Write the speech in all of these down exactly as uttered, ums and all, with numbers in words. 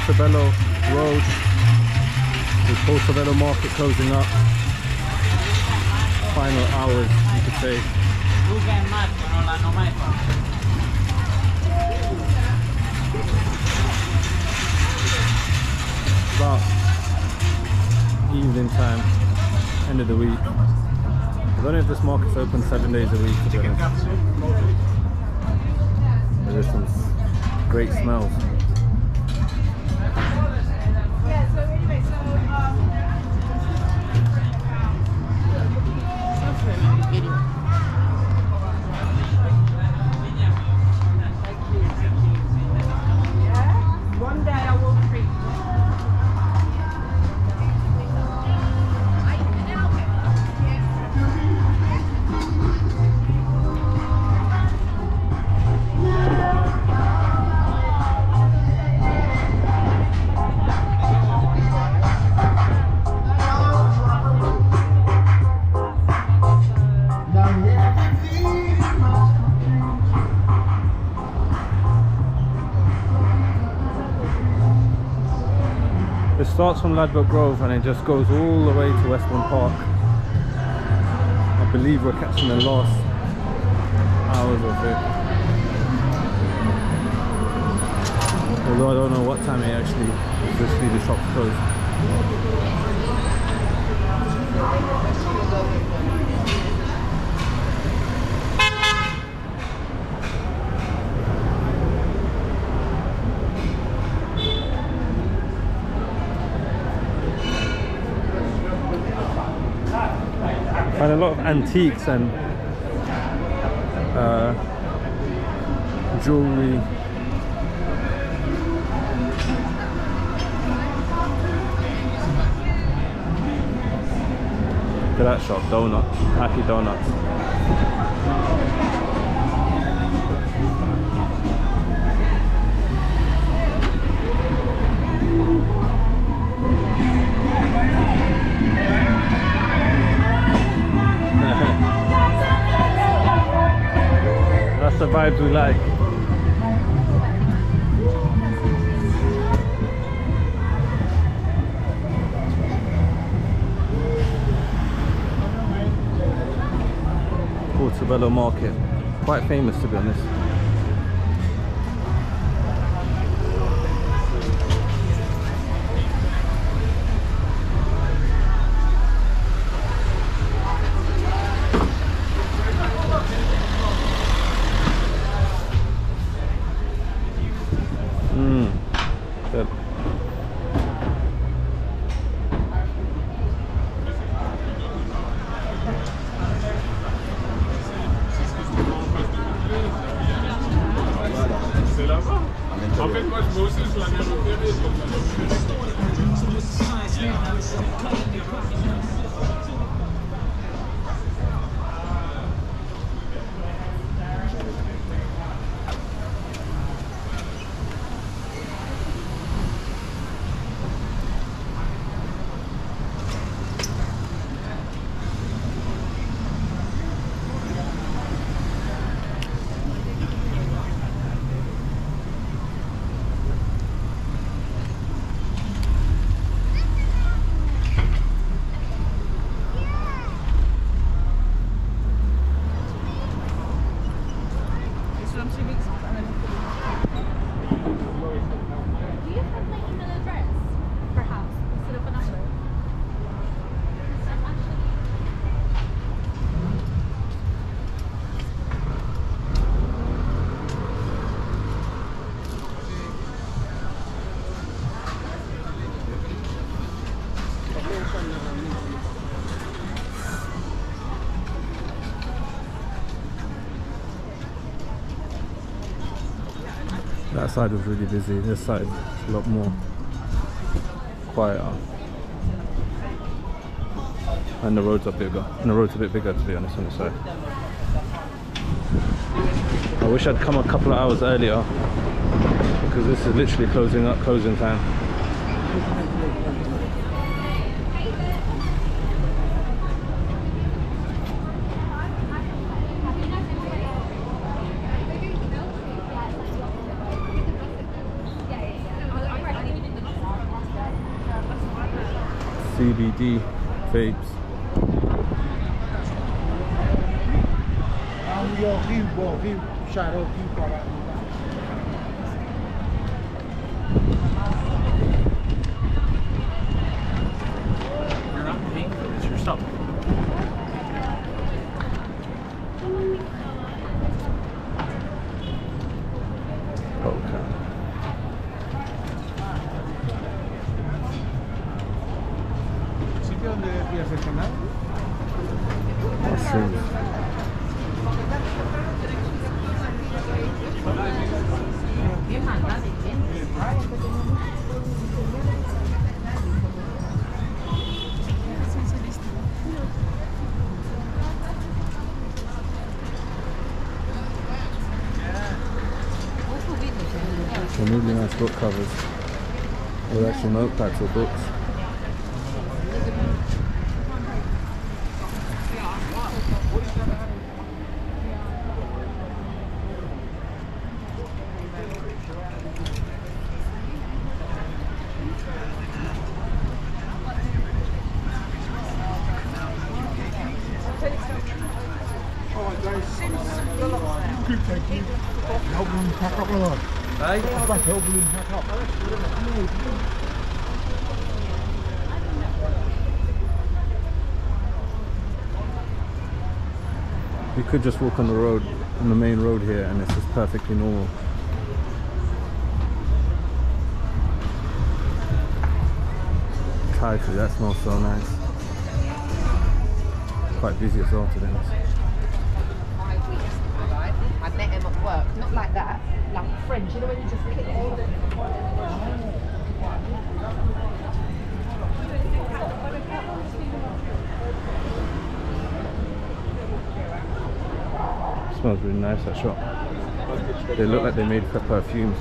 Portobello Road, with Portobello Market closing up. Final hours, you could say. About evening time, end of the week. I don't know if this market's open seven days a week, to be honest. There's some great smells. Yeah, so anyway, so um yeah, one day I will treat you. It starts from Ladbroke Grove and it just goes all the way to Westbourne Park. I believe we're catching the last hours of it. Although I don't know what time it actually officially the shop's closed. And a lot of antiques and uh, jewelry. Look at that shop, donuts, happy donuts. That's the vibes we like. Portobello Market, quite famous to be honest. That side was really busy, this side is a lot more quieter. And the roads are bigger. And the road's a bit bigger to be honest on this side. I wish I'd come a couple of hours earlier because this is literally closing up, closing time. B D vapes. You're not paying for this yourself. Okay. ¿Sitio donde quieres cenar? Mushrooms. Some really nice book covers. Or actual notepads or books. Good, thank you. Help them pack up a lot. Hey? I'd like to help them pack up. You could just walk on the road, on the main road here, and it's just perfectly normal. Thai food, that smells so nice. Quite busy as well today. Five weeks, right? I met him at work, not like that, like friends, you know when you just click it. Smells really nice, that shop. They look like they made per perfumes.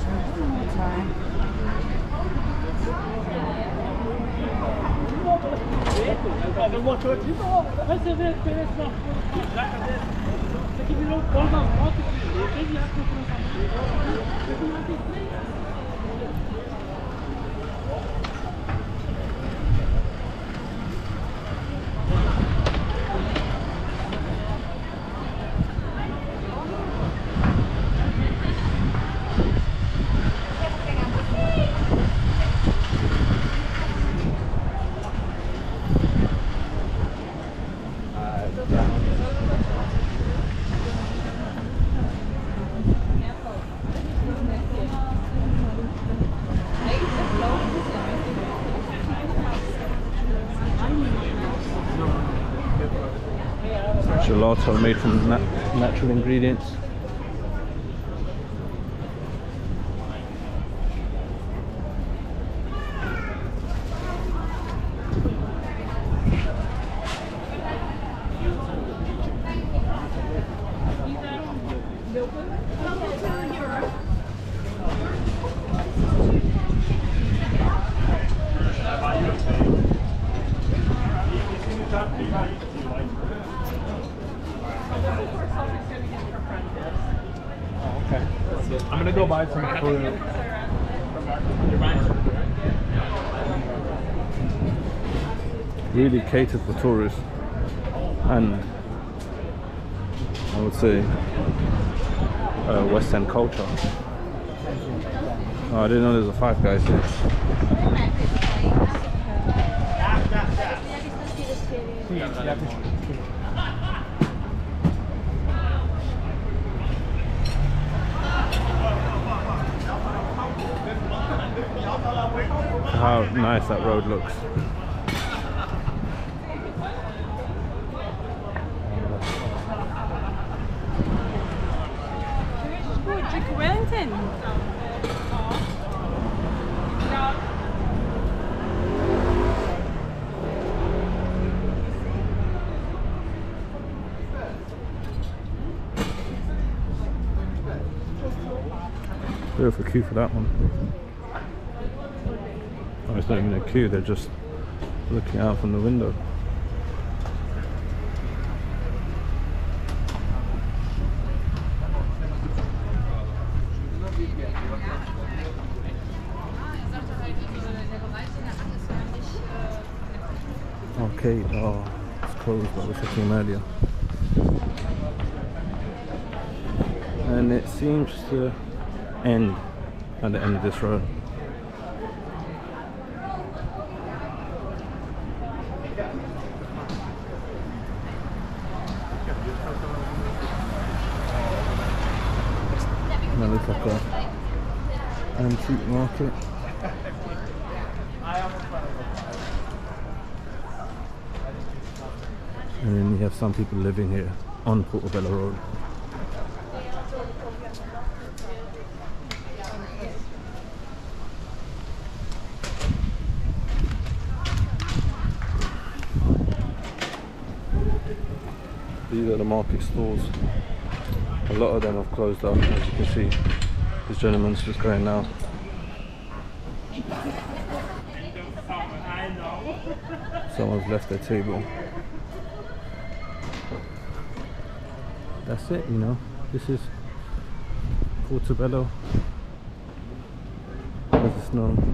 Gelato made from nat natural ingredients. I'm gonna go buy some food. Really catered for tourists, and I would say uh, West End culture. Oh, I didn't know there was a Five Guys here. How nice that road looks. Drink Wellington. Beautiful queue for that one. Oh, it's not even a queue, they're just looking out from the window. arcade. Oh, it's closed, but I wish I came earlier. And it seems to end at the end of this road. That looks like a antique market. And then you have some people living here on Portobello Road. These are the market stalls. A lot of them have closed up, as you can see. This gentleman's just going now. Someone's left their table. That's it, you know. This is Portobello, as it's known.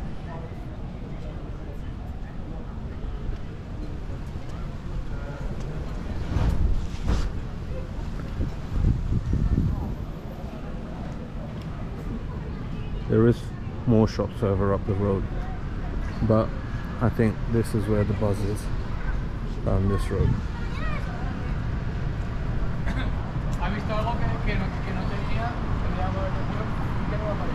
There is more shops further up the road, but I think this is where the buzz is, down this road.